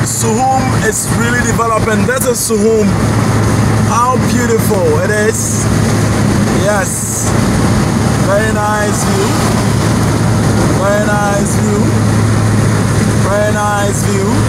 Suhum is really developing. This is Suhum. How beautiful it is. Yes. Very nice view. Very nice view. Very nice view.